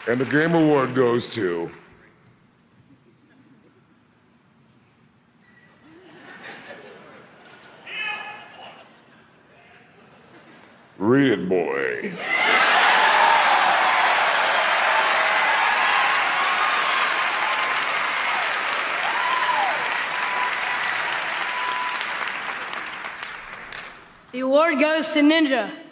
And the Game Award goes to... Read it, boy. The award goes to Ninja.